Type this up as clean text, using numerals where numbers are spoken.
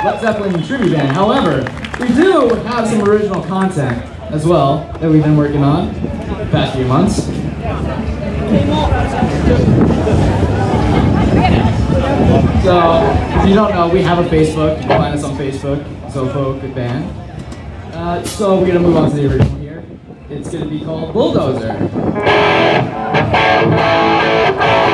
Led Zeppelin tribute band. However, we do have some original content as well that we've been working on the past few months. So, if you don't know, we have a Facebook. You can find us on Facebook, Zofolk, good band. So we're going to move on to the original here. It's going to be called Bulldozer.